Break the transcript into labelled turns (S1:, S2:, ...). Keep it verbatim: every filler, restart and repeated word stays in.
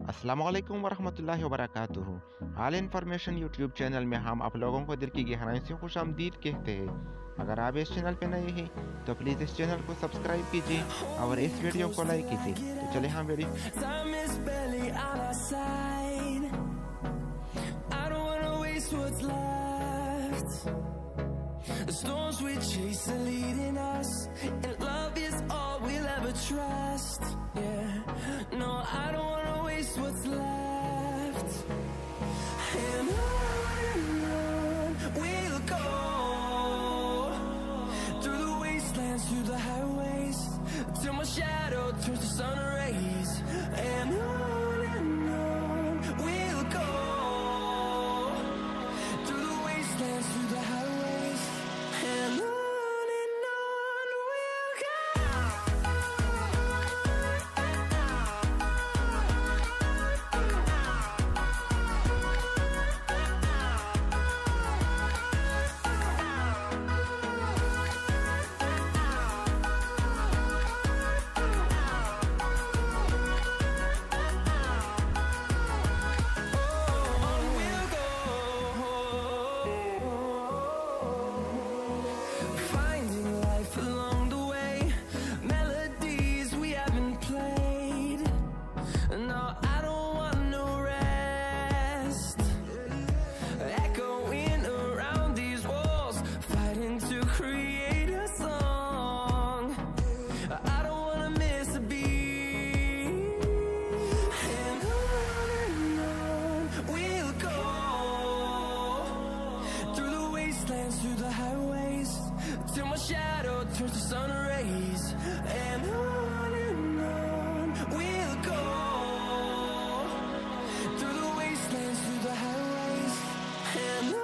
S1: अस्सलामु अलैकुम वरहमतुल्लाहि वबरकातुहू। ऑल इन्फॉर्मेशन यूट्यूब चैनल में हम आप लोगों को दिल की गहराई से खुश आमदीद कहते हैं। अगर आप इस चैनल पे नए हैं तो प्लीज़ इस चैनल को सब्सक्राइब कीजिए और इस वीडियो को लाइक कीजिए। तो चले हम video
S2: what's left, and on and on we'll go, through the wastelands, through the highways, till my shadow turns to sun rays. And on and on we'll go, through the wastelands, through the highways, and on. Through the highways, till my shadow turns to sun rays. And on and on we'll go, through the wastelands, through the highways, and on.